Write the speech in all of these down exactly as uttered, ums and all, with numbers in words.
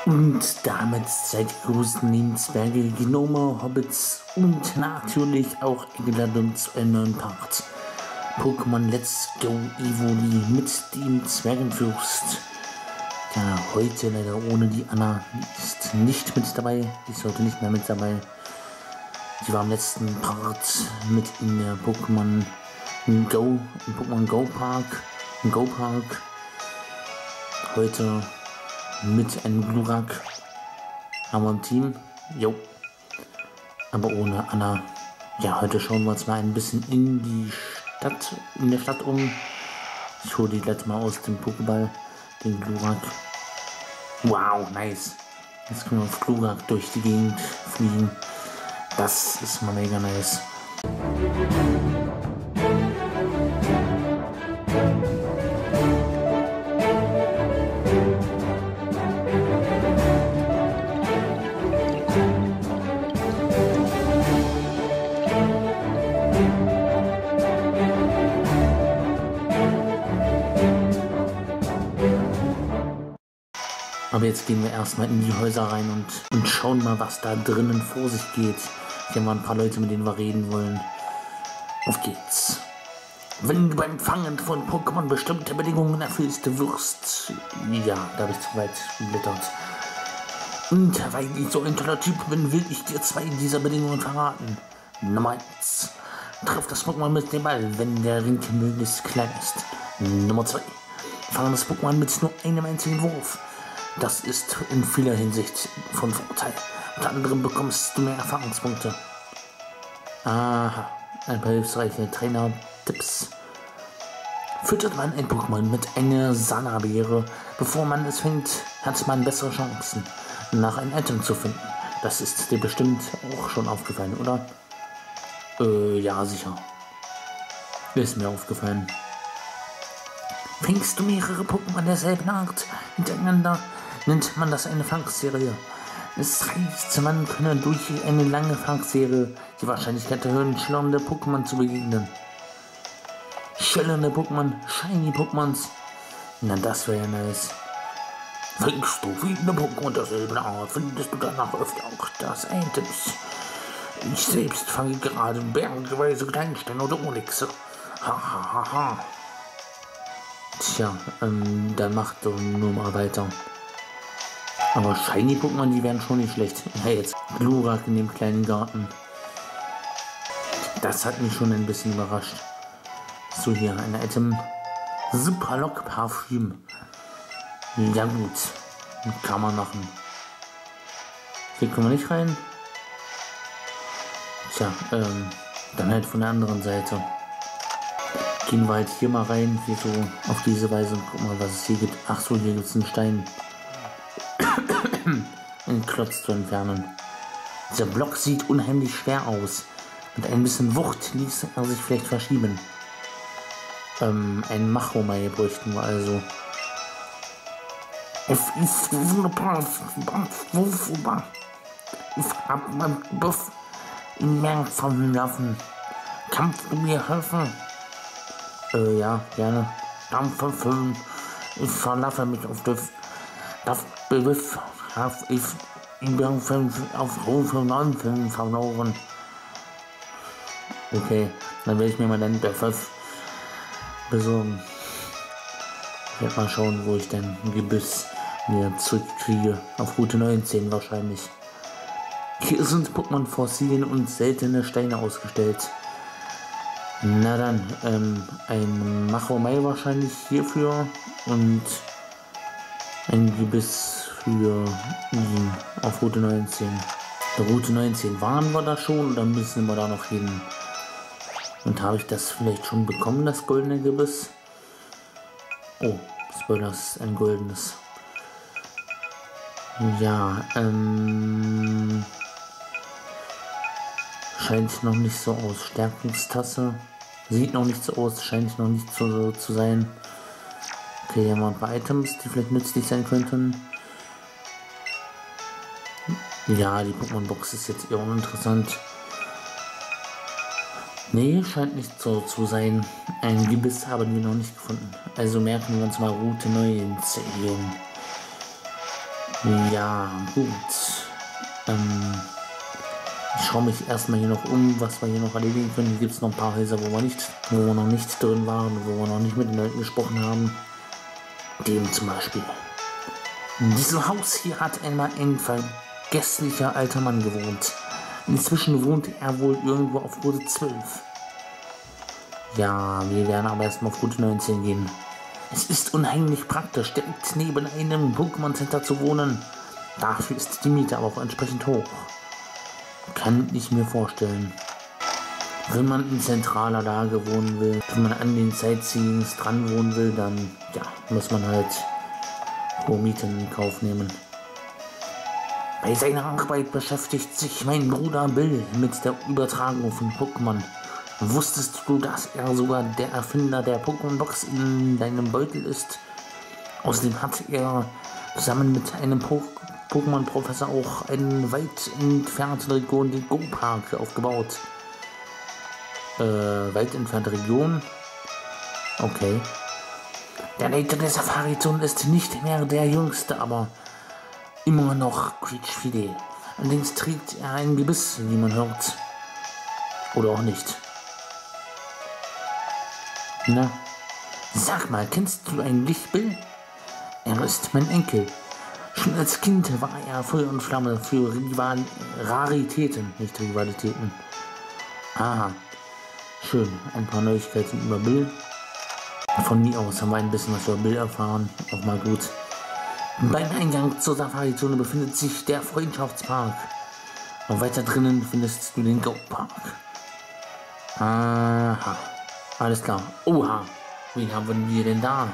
Und damit seid ihr größten Lebensberge, Gnome, Hobbits und natürlich auch eingeladen zu einem neuen Part. Pokémon Let's Go Evoli mit dem Zwergenfürst. Ja, heute leider ohne die Anna, die ist nicht mit dabei, die ist heute nicht mehr mit dabei. Sie war im letzten Part mit in der Pokémon Go, im Pokémon Go Park, im Go Park. Heute mit einem Glurak haben wir ein Team, jo, aber ohne Anna. Ja, heute schauen wir uns mal ein bisschen in die Stadt, in der Stadt um. Ich hole die gleich mal aus dem Pokéball, den Glurak. Wow, nice. Jetzt können wir auf Glurak durch die Gegend fliegen. Das ist mal mega nice. Aber jetzt gehen wir erstmal in die Häuser rein und, und schauen mal, was da drinnen vor sich geht. Hier haben wir ein paar Leute, mit denen wir reden wollen. Auf geht's. Wenn du beim Fangen von Pokémon bestimmte Bedingungen erfüllst wirst. Ja, da habe ich zu weit geblättert. Und weil ich so ein toller Typ bin, will ich dir zwei dieser Bedingungen verraten. Nummer eins. Triff das Pokémon mit dem Ball, wenn der Ring möglichst klein ist. Nummer zwei. Fange das Pokémon mit nur einem einzigen Wurf. Das ist in vieler Hinsicht von Vorteil. Unter anderem bekommst du mehr Erfahrungspunkte. Aha, ein paar hilfreiche Trainer-Tipps. Füttert man ein Pokémon mit einer Sana-Beere, bevor man es fängt, hat man bessere Chancen, nach einem Item zu finden. Das ist dir bestimmt auch schon aufgefallen, oder? Äh, ja, sicher. Ist mir aufgefallen. Fängst du mehrere Pokémon derselben Art hintereinander, nennt man das eine Fangserie. Es heißt, man könne durch eine lange Fangserie die Wahrscheinlichkeit erhöhen, schillernde Pokémon zu begegnen. Schillernde Pokémon, shiny Pokémons. Na, das wäre ja nice. Fängst du viele Pokémon derselben Art, findest du danach öfter auch das Items. Ich selbst fange gerade bergeweise Kleinsteine oder Onyxe. Ha ha ha ha. Tja, ähm, dann macht doch nur mal weiter. Aber Shiny-Pokémon, die wären schon nicht schlecht. Ja, jetzt Glurak in dem kleinen Garten. Das hat mich schon ein bisschen überrascht. So, hier ein Item. Superlock Parfüm. Ja gut, kann man machen. Hier können wir nicht rein. Tja, ähm, dann halt von der anderen Seite. Gehen wir halt hier mal rein, hier so auf diese Weise und gucken mal, was es hier gibt. Ach so, hier gibt es einen Stein. Einen Klotz zu entfernen. Dieser Block sieht unheimlich schwer aus. Mit ein bisschen Wucht ließ er sich vielleicht verschieben. Ähm, ein Machomai bräuchten wir also. Ich hab meinen Buff im Meer fallen lassen. Kannst du mir helfen? Äh, ja, gerne. Dampfer füllen. Ich verlasse mich auf das. Das Begriff habe ich in fünf auf Rufe neunzehn verloren. Okay, dann werde ich mir mal den Begriff besorgen. Ich werde mal schauen, wo ich den Gebiss mir zurückkriege. Auf Route neunzehn wahrscheinlich. Hier sind Pokémon-Fossilien und seltene Steine ausgestellt. Na dann, ähm, ein Machomai wahrscheinlich hierfür und ein Gebiss für ihn auf Route neunzehn. Der Route neunzehn waren wir da schon, dann müssen wir da noch hin. Und habe ich das vielleicht schon bekommen, das goldene Gebiss? Oh, Spoiler, das ist ein goldenes. Ja, ähm... scheint noch nicht so aus. Stärkungstasse. Sieht noch nicht so aus, scheint noch nicht so zu sein. Okay, hier haben wir ein paar Items, die vielleicht nützlich sein könnten. Ja, die Pokémon-Box ist jetzt eher uninteressant. Nee, scheint nicht so zu sein. Ein Gebiss haben wir noch nicht gefunden. Also merken wir uns mal Route neunzehn. Ja, gut. Ähm, ich schaue mich erstmal hier noch um, was wir hier noch erledigen können. Hier gibt es noch ein paar Häuser, wo wir, nicht, wo wir noch nicht drin waren, wo wir noch nicht mit den Leuten gesprochen haben. Dem zum Beispiel. In diesem Haus hier hat einmal ein vergesslicher alter Mann gewohnt. Inzwischen wohnt er wohl irgendwo auf Route zwölf. Ja, wir werden aber erstmal auf Route neunzehn gehen. Es ist unheimlich praktisch, direkt neben einem Pokémon Center zu wohnen. Dafür ist die Miete aber auch entsprechend hoch. Kann ich mir vorstellen. Wenn man in zentraler Lage wohnen will, wenn man an den Sightseeings dran wohnen will, dann ja, muss man halt hohe Mieten in Kauf nehmen. Bei seiner Arbeit beschäftigt sich mein Bruder Bill mit der Übertragung von Pokémon. Wusstest du, dass er sogar der Erfinder der Pokémon-Box in deinem Beutel ist? Außerdem hat er zusammen mit einem po Pokémon-Professor auch einen weit entfernten Region, den Go-Park, aufgebaut. Äh, weit entfernte Region? Okay. Der Leiter der Safari-Zone ist nicht mehr der Jüngste, aber immer noch quietschfidel. Allerdings trägt er ein Gebiss, wie man hört. Oder auch nicht. Na, sag mal, kennst du eigentlich Bill? Er ist mein Enkel. Schon als Kind war er Feuer und Flamme für Rival Raritäten, nicht Rivalitäten. Aha, schön, ein paar Neuigkeiten über Bill. Von mir aus haben wir ein bisschen was über Bill erfahren, auch mal gut. Beim Eingang zur Safari-Zone befindet sich der Freundschaftspark. Und weiter drinnen findest du den Go-Park. Aha. Alles klar. Oha. Wen haben wir denn da?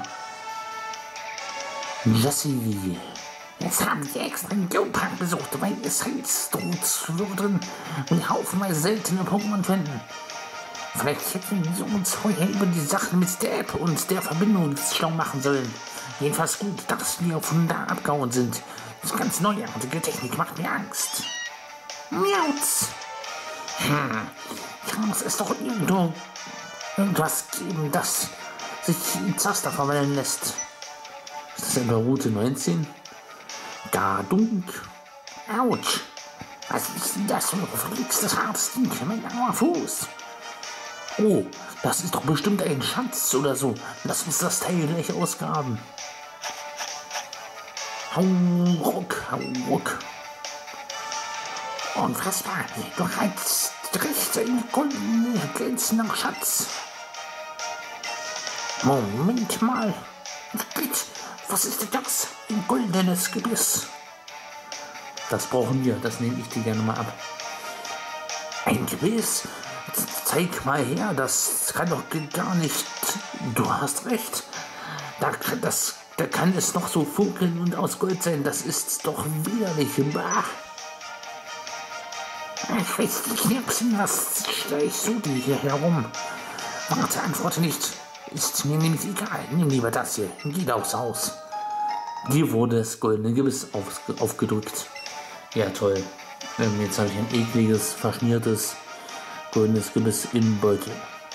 Jessie. Jetzt haben wir extra den Go-Park besucht, weil es heißt, dort zu würden und haufenweise seltene Pokémon finden. Vielleicht hätten wir uns vorher über die Sache mit der App und der Verbindung schlau machen sollen. Jedenfalls gut, dass wir von da abgehauen sind. Das ganz neuartige Technik macht mir Angst. Miauz. Hm. Ja, muss es doch irgendwo irgendwas geben, das sich in Zaster verwandeln lässt. Ist das etwa Route neunzehn? Gadunk. Autsch. Was ist denn das für ein verflixtes hartes Ding? Mein armer Fuß. Oh, das ist doch bestimmt ein Schatz oder so. Lass uns das Teil gleich ausgraben. Hau ruck, hau ruck. Unfassbar. Du reizt rechts ein goldener, glänzender Schatz. Moment mal. Was ist denn das? Ein goldenes Gebiss. Das brauchen wir. Das nehme ich dir gerne mal ab. Ein Gebiss? Zeig mal her. Das kann doch gar nicht. Du hast recht. Da, das, da kann es noch so funkeln und aus Gold sein. Das ist doch widerlich. Bah. Ich weiß nicht, Knirpsen, was streichst du dir hier herum? Warte, antworte nicht. Ist mir nämlich egal. Nimm lieber das hier. Geh aufs Haus. Dir wurde das goldene Gebiss auf, aufgedrückt. Ja, toll. Ähm, jetzt habe ich ein ekliges, verschmiertes, goldenes Gebiss im Beutel.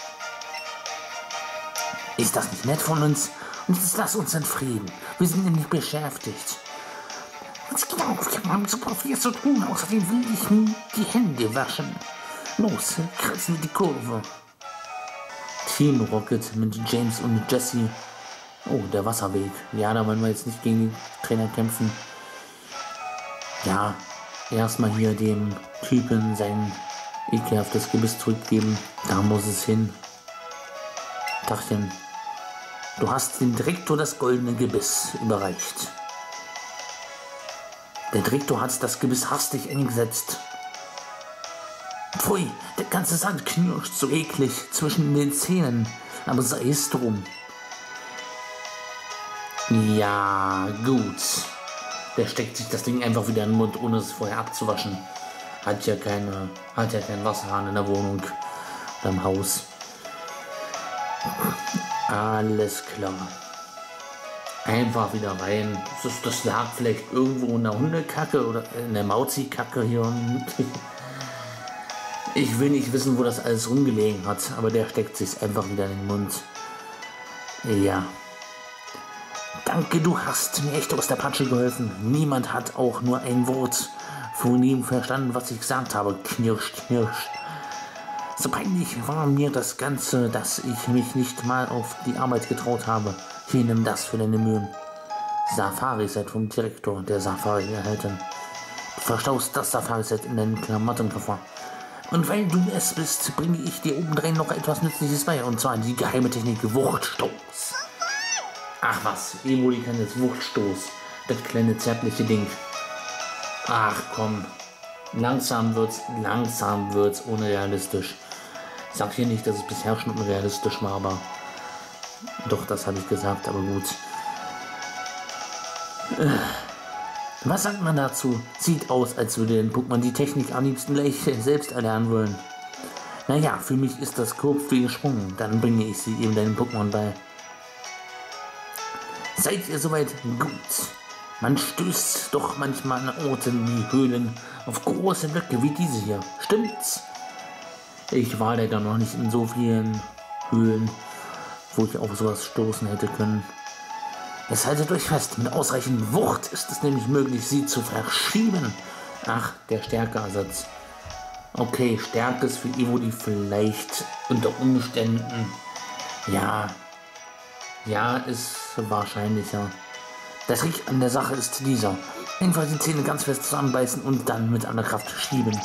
Ist das nicht nett von uns? Und jetzt lass uns in Frieden. Wir sind nämlich beschäftigt. Was genau? Wir haben super viel zu tun. Außerdem will ich mir die Hände waschen. Los, kratzen wir die Kurve. Team Rocket mit James und mit Jessie. Oh, der Wasserweg. Ja, da wollen wir jetzt nicht gegen die Trainer kämpfen. Ja, erstmal hier dem Typen sein ekelhaftes Gebiss zurückgeben. Da muss es hin. Dachchen, du hast dem Direktor das goldene Gebiss überreicht. Der Direktor hat das Gebiss hastig eingesetzt. Pfui, der ganze Sand knirscht so eklig zwischen den Zähnen. Aber sei es drum. Ja, gut. Der steckt sich das Ding einfach wieder in den Mund, ohne es vorher abzuwaschen. Hat ja keine, hat ja keinen Wasserhahn in der Wohnung oder im Haus. Alles klar. Einfach wieder rein. Das, das lag vielleicht irgendwo in der Hundekacke oder in der Mauzi-Kacke hier. Ich will nicht wissen, wo das alles rumgelegen hat, aber der steckt sich einfach wieder in den Mund. Ja. Danke, du hast mir echt aus der Patsche geholfen. Niemand hat auch nur ein Wort von ihm verstanden, was ich gesagt habe. Knirsch, knirsch. So peinlich war mir das Ganze, dass ich mich nicht mal auf die Arbeit getraut habe. Hier, nimm das für deine Mühen. Safari-Set vom Direktor der Safari erhalten. Du verstaust das Safari-Set in deinen Klamottenkoffer. Und weil du es bist, bringe ich dir obendrein noch etwas Nützliches bei, und zwar die geheime Technik Wuchtstoß. Ach was, Evoli kann jetzt Wuchtstoß, das kleine zärtliche Ding. Ach komm, langsam wird's, langsam wird's unrealistisch. Ich sag hier nicht, dass es bisher schon unrealistisch war, aber doch, das habe ich gesagt, aber gut. Was sagt man dazu? Sieht aus, als würde den Pokémon die Technik am liebsten gleich selbst erlernen wollen. Naja, für mich ist das Kurpf wie gesprungen. Dann bringe ich sie eben deinem Pokémon bei. Seid ihr soweit? Gut. Man stößt doch manchmal an Orten wie Höhlen auf große Blöcke wie diese hier. Stimmt's? Ich war leider noch nicht in so vielen Höhlen, wo ich auf sowas stoßen hätte können. Es haltet euch fest, mit ausreichend Wucht ist es nämlich möglich, sie zu verschieben. Ach, der Stärkeersatz. Okay, Stärke ist für Evoli vielleicht unter Umständen. Ja, ja, ist wahrscheinlicher. Der Trick an der Sache ist dieser. Einfach die Zähne ganz fest zusammenbeißen und dann mit aller Kraft schieben.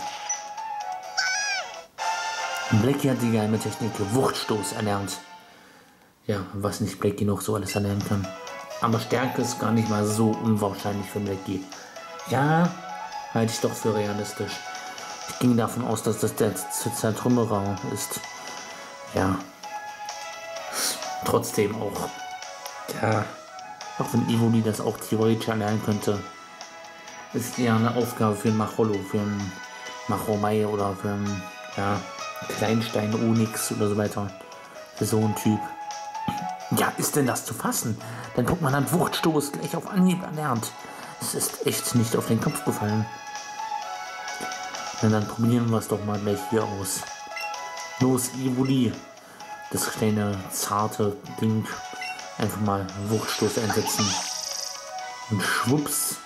Blackie hat die geheime Technik Wuchtstoß erlernt. Ja, was nicht Blackie noch so alles erlernen kann. Aber Stärke ist gar nicht mal so unwahrscheinlich für Blackie. Ja, halte ich doch für realistisch. Ich ging davon aus, dass das der Zertrümmerer ist. Ja. Trotzdem auch. Ja. Auch wenn Evoli das auch theoretisch erlernen könnte, ist eher eine Aufgabe für einen Machollo, für einen Machromei oder für einen, ja, Kleinstein, Onyx oder so weiter. Für so einen Typ. Ja, ist denn das zu fassen? Dein Pokémon hat Wuchtstoß gleich auf Anhieb erlernt. Es ist echt nicht auf den Kopf gefallen. Na, dann probieren wir es doch mal gleich hier aus. Los, Evoli. Das kleine, zarte Ding. Einfach mal Wuchtstoß einsetzen. Und schwupps.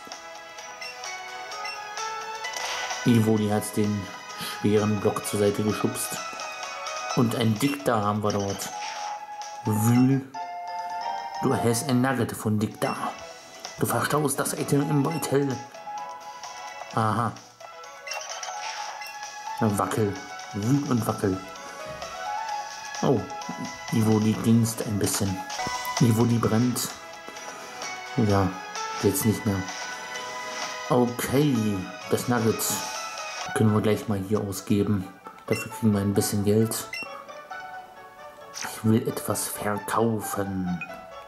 Evoli hat den schweren Block zur Seite geschubst. Und ein Dicta haben wir dort. Wühl. Du erhältst ein Nugget von Dicta. Du verstaust das Item im Beutel. Aha. Wackel. Wühl und wackel. Oh, Evoli glinst ein bisschen. Evoli brennt. Ja, jetzt nicht mehr. Okay, das Nugget können wir gleich mal hier ausgeben. Dafür kriegen wir ein bisschen Geld. Ich will etwas verkaufen.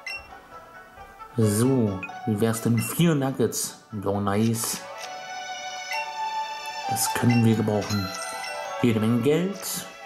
So, wie wär's denn? Vier Nuggets. So nice. Das können wir gebrauchen. Jede Menge Geld.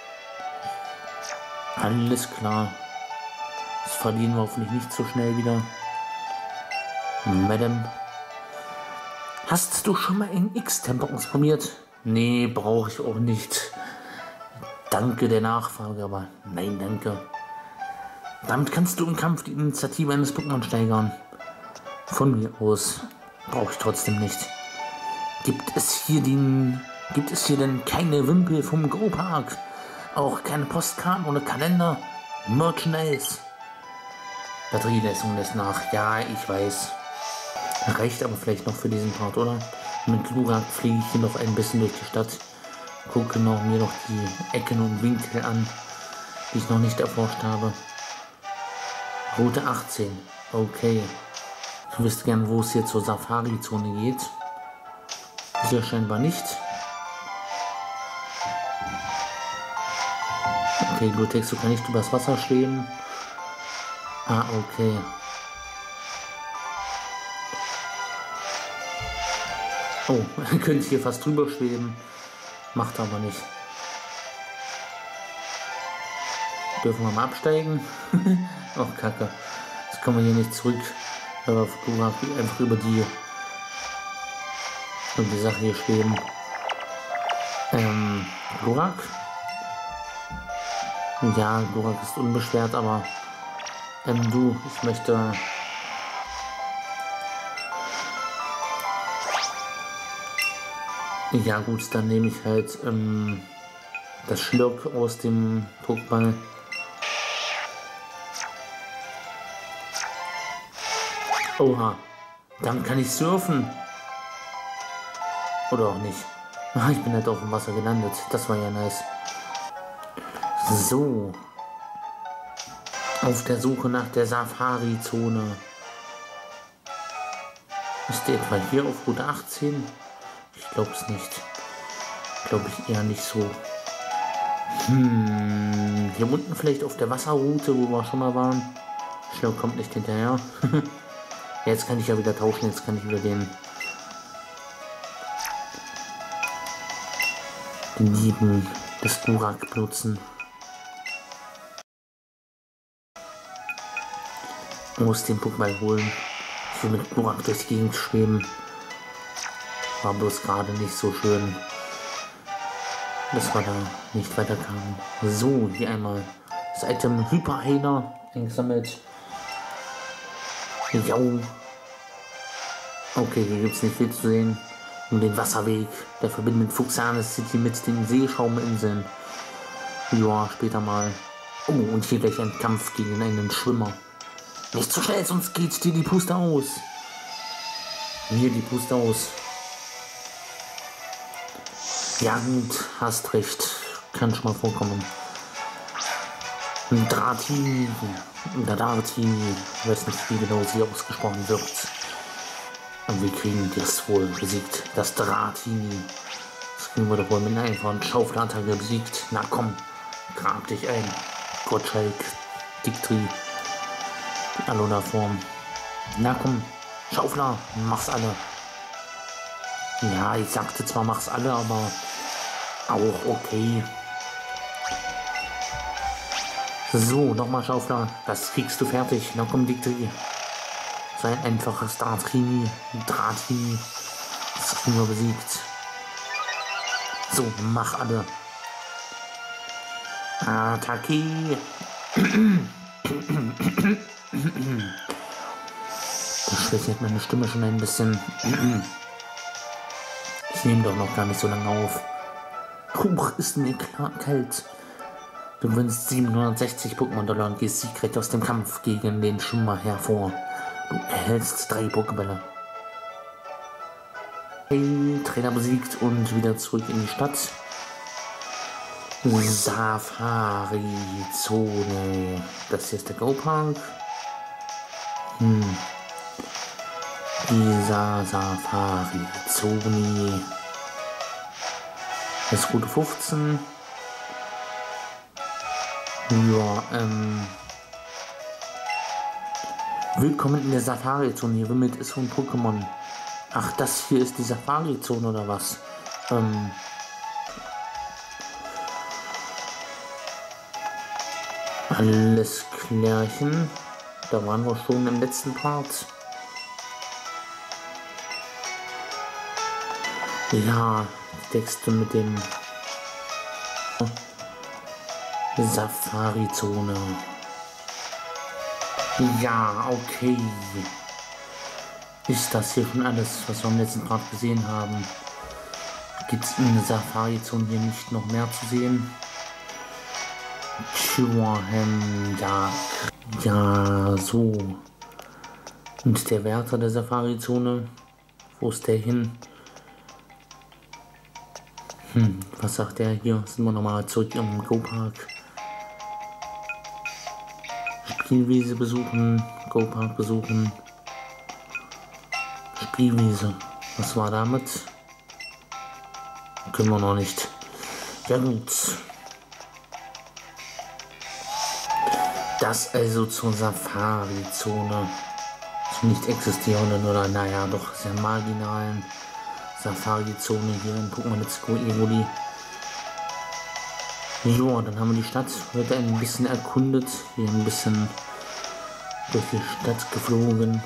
Alles klar. Das verlieren wir hoffentlich nicht so schnell wieder. Madame. Hast du schon mal einen X-Temper ausprobiert? Nee, brauche ich auch nicht. Danke der Nachfrage, aber nein, danke. Damit kannst du im Kampf die Initiative eines Pokémon steigern. Von mir aus brauche ich trotzdem nicht. Gibt es hier den, gibt es hier denn keine Wimpel vom Go Park? Auch keine Postkarten oder Kalender? Merchandise? Batterieleistung lässt nach. Ja, ich weiß. Reicht aber vielleicht noch für diesen Part, oder? Mit Glurak fliege ich hier noch ein bisschen durch die Stadt. Gucke noch, mir noch die Ecken und Winkel an, die ich noch nicht erforscht habe. Route achtzehn. Okay. Du wisst gern, wo es hier zur Safari-Zone geht. Hier scheinbar nicht. Okay, Glutexo kann nicht übers Wasser schweben. Ah, okay. Oh, könnte hier fast drüber schweben. Macht aber nicht. Dürfen wir mal absteigen? Oh, Kacke. Jetzt kommen wir hier nicht zurück. Aber einfach über die, über die Sache hier schweben. Ähm, Glurak? Ja, Glurak ist unbeschwert, aber ähm, du, ich möchte Ja gut, dann nehme ich halt ähm, das Schlurk aus dem Pokéball. Oha, dann kann ich surfen. Oder auch nicht. Ah, ich bin halt auf dem Wasser gelandet. Das war ja nice. So. Auf der Suche nach der Safari-Zone. Ist die etwa hier auf Route achtzehn? Ich glaube es nicht. Glaube ich eher nicht so. Hm, hier unten vielleicht auf der Wasserroute, wo wir schon mal waren. Schlurk kommt nicht hinterher. Jetzt kann ich ja wieder tauschen. Jetzt kann ich wieder den den Lieben des Glurak benutzen. Muss den Pokéball holen. Ich will mit Glurak durch die Gegend schweben. War bloß gerade nicht so schön, dass wir da nicht weiterkamen. So, hier einmal das Item Hyperheiler eingesammelt. Ja. Okay, hier gibt es nicht viel zu sehen. Nur den Wasserweg, der verbindet Fuxanes City mit den Seeschauminseln. Ja, später mal. Oh, und hier gleich ein Kampf gegen einen Schwimmer. Nicht zu schnell, sonst geht dir die Puste aus. Mir die Puste aus. Ja gut, hast recht. Kann schon mal vorkommen. Dratini. Dratini. Ich weiß nicht, wie genau sie ausgesprochen wird. Und wir kriegen das wohl besiegt. Das Dratini. Das kriegen wir doch wohl mit einer einfachen Schaufelattacke besiegt. Na komm, grab dich ein. Gottschalk, Dictri, die Alola-Form. Na komm, Schaufler, mach's alle. Ja, ich sagte zwar mach's alle, aber auch okay. So, nochmal Schaufler, das kriegst du fertig. Na komm, Dictri. So ein einfaches Dratini, Dratini. Das kriegen wir besiegt. So, mach alle. Attacke. Das schwächt meine Stimme schon ein bisschen. Ich nehme doch noch gar nicht so lange auf. Huch, ist mir kalt. Du gewinnst siebenhundertsechzig Pokémon-Dollar und gehst siegreich aus dem Kampf gegen den Schwimmer hervor. Du erhältst drei Pokébälle. Hey, Trainer besiegt und wieder zurück in die Stadt. Safari-Zone. Das hier ist der Go-Park. Hm. Dieser Safari-Zone. Das ist Route fünfzehn. Ja, ähm. Willkommen in der Safari-Zone. Hier wimmelt ist so ein Pokémon. Ach, das hier ist die Safari-Zone oder was? Ähm. Alles klärchen. Da waren wir schon im letzten Part. Ja, die Texte mit dem Safari-Zone. Ja, okay. Ist das hier schon alles, was wir im letzten Part gesehen haben? Gibt es in der Safari-Zone hier nicht noch mehr zu sehen? Chihuahua, ja. Ja, so. Und der Wärter der Safari-Zone? Wo ist der hin? Hm, was sagt der hier? Sind wir nochmal zurück im Go-Park. Spielwiese besuchen, Go-Park besuchen. Spielwiese. Was war damit? Können wir noch nicht. Ja gut. Das also zur Safari-Zone. Zur nicht existierenden oder naja doch sehr marginalen Safari-Zone hier in Pokémon Let's Go Evoli. Ja, dann haben wir die Stadt heute ein bisschen erkundet. Hier ein bisschen durch die Stadt geflogen.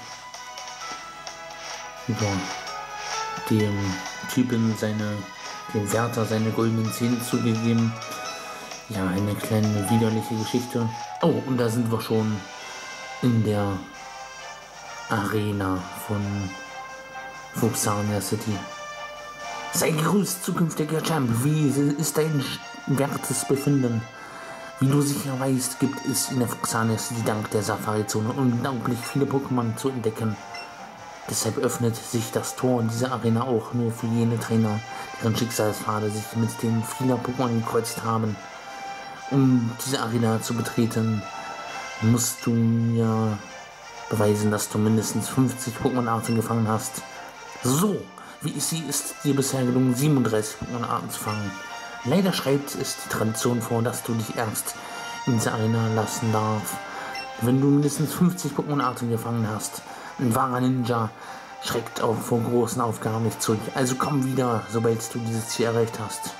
Ja, dem Typen seine, dem Wärter seine goldenen Zähne zugegeben. Ja, eine kleine widerliche Geschichte. Oh, und da sind wir schon in der Arena von Fuxania City. Sei gegrüßt, zukünftiger Champ. Wie ist dein wertes Befinden? Wie du sicher weißt, gibt es in der Fuchsanias die dank der Safari-Zone unglaublich viele Pokémon zu entdecken. Deshalb öffnet sich das Tor in dieser Arena auch nur für jene Trainer, deren Schicksalspfade sich mit den vieler Pokémon gekreuzt haben. Um diese Arena zu betreten, musst du mir beweisen, dass du mindestens fünfzig Pokémon-Arten gefangen hast. So, wie es sie ist dir bisher gelungen, siebenunddreißig Pokémon-Arten zu fangen. Leider schreibt es die Tradition vor, dass du dich erst in diese Arena lassen darfst, wenn du mindestens fünfzig Pokémon-Arten gefangen hast. Ein wahrer Ninja schreckt auch vor großen Aufgaben nicht zurück. Also komm wieder, sobald du dieses Ziel erreicht hast.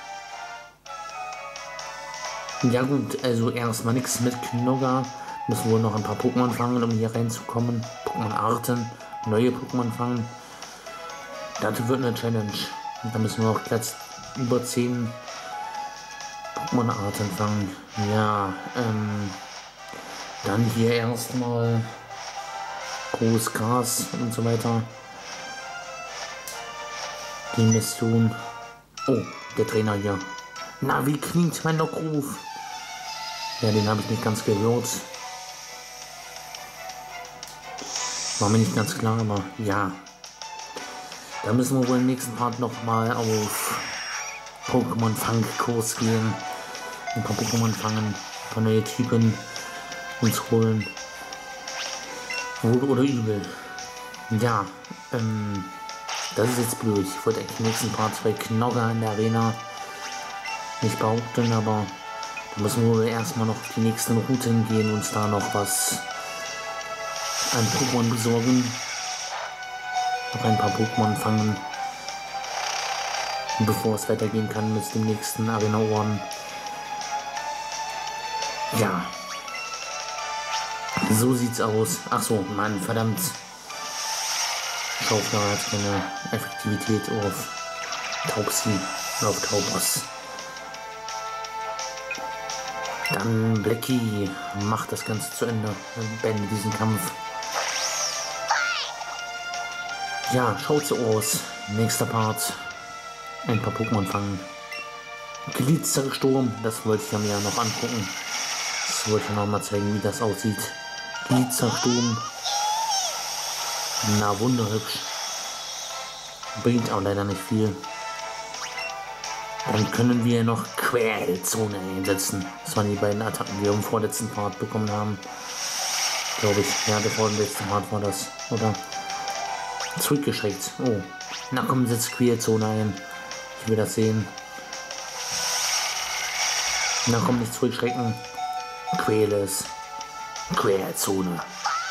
Ja gut, also erstmal nichts mit Knogger. Müssen wohl noch ein paar Pokémon fangen, um hier reinzukommen. Pokémon-Arten, neue Pokémon fangen. Das wird eine Challenge. Und da müssen wir auch Platz über zehn Pokémon-Arten fangen. Ja, ähm, dann hier erstmal großes Gras und so weiter. Die Mission. Oh, der Trainer hier. Na, wie klingt mein Lockruf? Ja, den habe ich nicht ganz gehört. War mir nicht ganz klar, aber ja. Da müssen wir wohl im nächsten Part nochmal auf Pokémon-Fang-Kurs gehen. Ein paar Pokémon fangen, ein paar neue Typen uns holen. Wohl oder übel. Ja, ähm, das ist jetzt blöd. Ich wollte eigentlich im nächsten Part zwei Knogger in der Arena nicht behaupten, aber da müssen wir wohl erstmal noch die nächsten Routen gehen und uns da noch was an Pokémon besorgen. Noch ein paar Pokémon fangen. Und bevor es weitergehen kann mit dem nächsten Arena Ohren. Ja. So sieht's aus. Ach so, Mann, verdammt. Schaufler hat keine Effektivität auf Taubsi, auf Taubos. Dann Blackie macht das Ganze zu Ende. Beende diesen Kampf. Ja, schaut so aus. Nächster Part. Ein paar Pokémon fangen. Glitzersturm, das wollte ich mir ja noch angucken. Das wollte ich noch mal zeigen, wie das aussieht. Glitzersturm. Na, wunderhübsch. Bringt auch leider nicht viel. Dann können wir noch Quellzone einsetzen. Das waren die beiden Attacken, die wir im vorletzten Part bekommen haben. Glaube ich. Ja, der vorletzte Part war das. Oder? Zurückgeschreckt. Oh. Na komm, setzt Quellzone ein. Ich will das sehen. Na komm, nicht zurückschrecken. Quäles. Quellzone.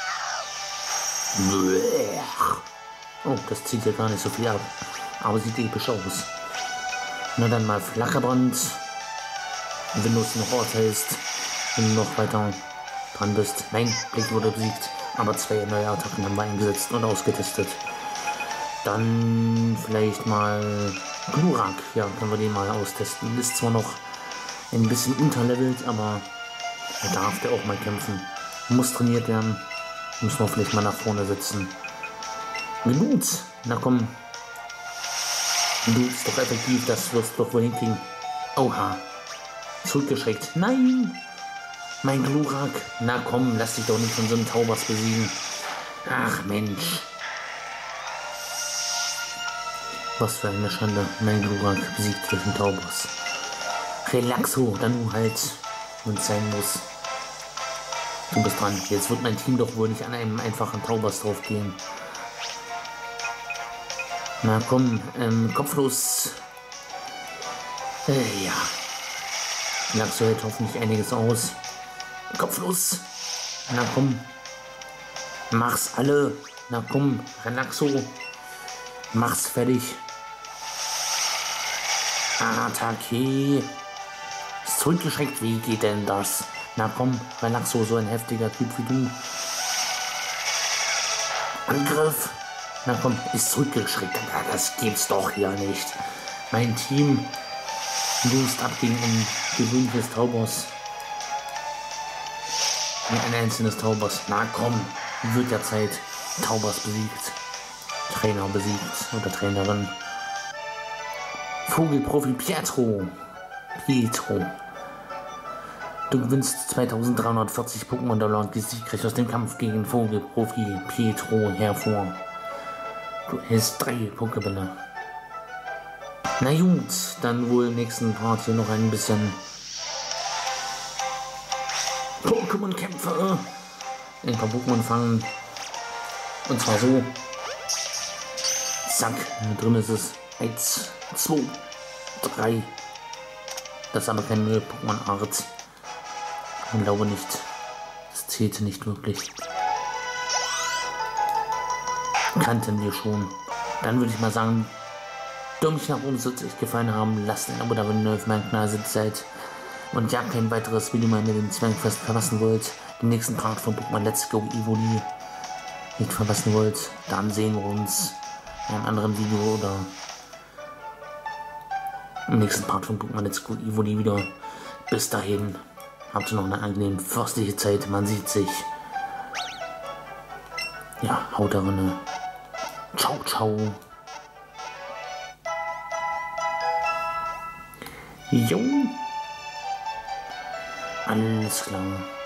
Oh, das zieht ja gar nicht so viel ab. Aber sieht episch aus. Na dann mal Flacherbrand. Wenn du es noch urteilst, wenn du noch weiter dran bist. Nein, Blick wurde besiegt. Aber zwei neue Attacken haben wir eingesetzt und ausgetestet. Dann vielleicht mal Glurak. Ja, können wir den mal austesten. Ist zwar noch ein bisschen unterlevelt, aber er darf der auch mal kämpfen. Muss trainiert werden. Müssen wir vielleicht mal nach vorne setzen. Genug. Na komm. Du bist doch effektiv, das wirst du doch wohl hinkriegen. Oha. Zurückgeschreckt. Nein. Mein Glurak. Na komm, lass dich doch nicht von so einem Taubas besiegen. Ach Mensch. Was für eine Schande. Mein Glurak besiegt durch den Taubas. Relaxo, dann du halt, wenn es sein muss. Du bist dran. Jetzt wird mein Team doch wohl nicht an einem einfachen Taubas drauf gehen. Na komm, ähm, kopflos. Äh, ja. Relaxo hält hoffentlich einiges aus. Kopflos. Na komm. Mach's alle. Na komm, Relaxo. Mach's fertig. Attacke. Ist zurückgeschreckt. Wie geht denn das? Na komm, Relaxo, so ein heftiger Typ wie du. Angriff. Na komm, ist zurückgeschreckt. Ja, das gibt's doch hier nicht. Mein Team löst ab gegen ein gewöhnliches Taubos. Ein einzelnes Taubos. Na komm, wird ja Zeit. Taubos besiegt. Trainer besiegt. Oder Trainerin. Vogelprofi Pietro. Pietro. Du gewinnst zweitausenddreihundertvierzig Pokémon-Dollar und gehst siegreich aus dem Kampf gegen Vogelprofi Pietro hervor. Du hältst drei Pokébälle. Na gut, dann wohl im nächsten Part hier noch ein bisschen Pokémon-Kämpfe. Ein paar Pokémon fangen. Und zwar so. Zack, drin ist es. Eins, zwei, drei. Das ist aber keine neue Pokémon-Art. Ich glaube nicht. Das zählte nicht wirklich. Kannten wir schon. Dann würde ich mal sagen, Däumchen nach oben sollte euch gefallen haben. Lasst ein Abo da, wenn ihr neu auf meinem Kanal seid. Und ja, kein weiteres Video mehr mit dem Zwergfest verpassen wollt. Den nächsten Part von Pokémon Let's Go Evoli nicht verpassen wollt. Dann sehen wir uns in einem anderen Video oder im nächsten Part von Pokémon Let's Go Evoli wieder. Bis dahin. Habt ihr noch eine angenehme fürstliche Zeit. Man sieht sich. Ja, haut da rein. Ciao, ciao. Jo. Alles klar.